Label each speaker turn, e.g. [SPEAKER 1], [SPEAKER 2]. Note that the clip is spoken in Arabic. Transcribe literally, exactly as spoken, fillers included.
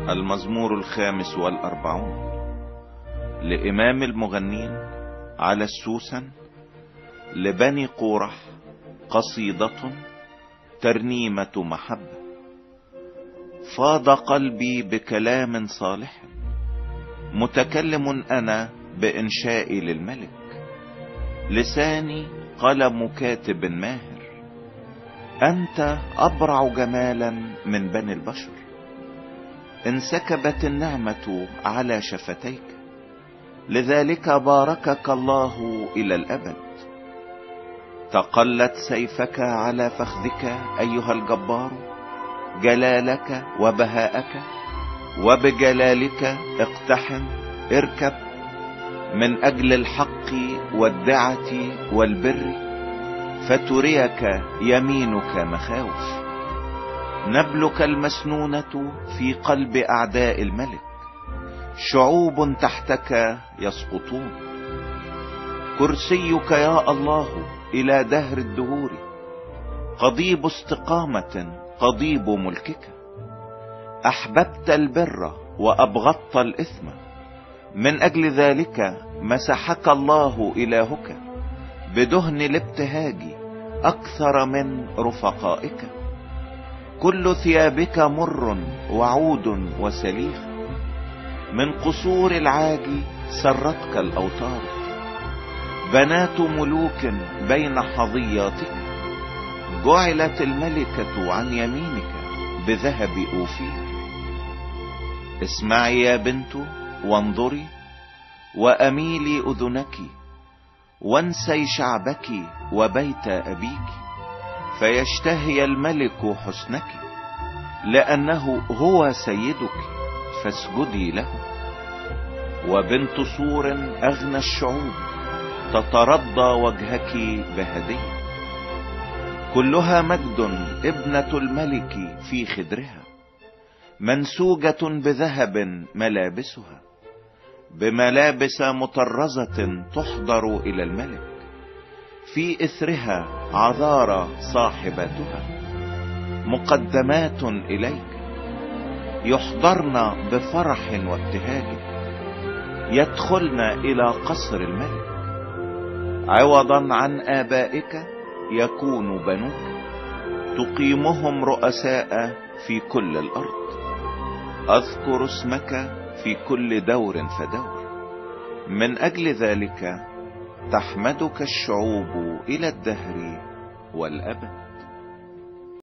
[SPEAKER 1] المزمور الخامس والأربعون لإمام المغنين على السوسن لبني قورح، قصيدة ترنيمة محبة. فاض قلبي بكلام صالح، متكلم أنا بإنشائي للملك. لساني قلم كاتب ماهر، أنت أبرع جمالا من بني البشر. انسكبت النعمة على شفتيك، لذلك باركك الله إلى الأبد. تقلت سيفك على فخذك أيها الجبار، جلالك وبهاءك، وبجلالك اقتحم اركب. من أجل الحق والدعة والبر، فتريك يمينك مخاوف. نبلك المسنونة في قلب أعداء الملك، شعوب تحتك يسقطون. كرسيك يا الله إلى دهر الدهور، قضيب استقامة قضيب ملكك. أحببت البر وأبغضت الإثم، من أجل ذلك مسحك الله إلهك بدهن الابتهاج أكثر من رفقائك. كل ثيابك مر وعود وسليخ، من قصور العاج سرتك الأوتار. بنات ملوك بين حظياتك، جعلت الملكة عن يمينك بذهب أوفير. اسمعي يا بنت وانظري، وأميلي أذنك، وانسي شعبك وبيت أبيك. فيشتهي الملك حسنك، لأنه هو سيدك، فاسجدي له. وبنت سور أغنى الشعوب، تترضى وجهك بهدية. كلها مجد ابنة الملك في خدرها، منسوجة بذهب ملابسها، بملابس مطرزة تحضر إلى الملك. في إثرها عذارى صاحباتها، مقدمات إليك. يحضرن بفرح وابتهاج، يدخلن إلى قصر الملك. عوضا عن آبائك يكون بنوك، تقيمهم رؤساء في كل الأرض. أذكر اسمك في كل دور فدور، من أجل ذلك تحمدك الشعوب إلى الدهر والأبد.